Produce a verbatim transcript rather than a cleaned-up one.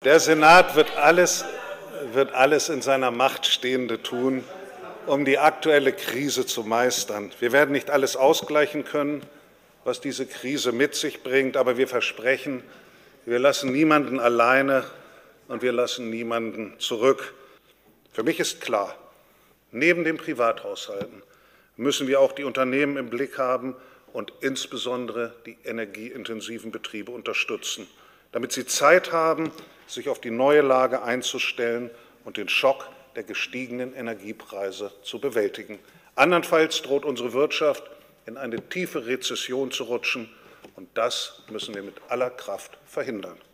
Der Senat wird alles, wird alles in seiner Macht Stehende tun, um die aktuelle Krise zu meistern. Wir werden nicht alles ausgleichen können, was diese Krise mit sich bringt, aber wir versprechen, wir lassen niemanden alleine und wir lassen niemanden zurück. Für mich ist klar, neben den Privathaushalten müssen wir auch die Unternehmen im Blick haben und insbesondere die energieintensiven Betriebe unterstützen, damit sie Zeit haben, sich auf die neue Lage einzustellen und den Schock der gestiegenen Energiepreise zu bewältigen. Andernfalls droht unsere Wirtschaft in eine tiefe Rezession zu rutschen, und das müssen wir mit aller Kraft verhindern.